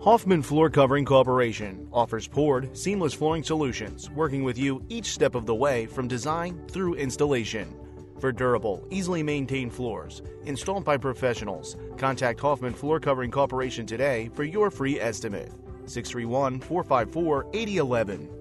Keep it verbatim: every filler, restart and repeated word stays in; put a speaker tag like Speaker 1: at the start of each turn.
Speaker 1: Hoffman Floor Covering Corporation offers poured, seamless flooring solutions, working with you each step of the way from design through installation. For durable, easily maintained floors, installed by professionals, contact Hoffman Floor Covering Corporation today for your free estimate. six three one, four five four, eight zero one one.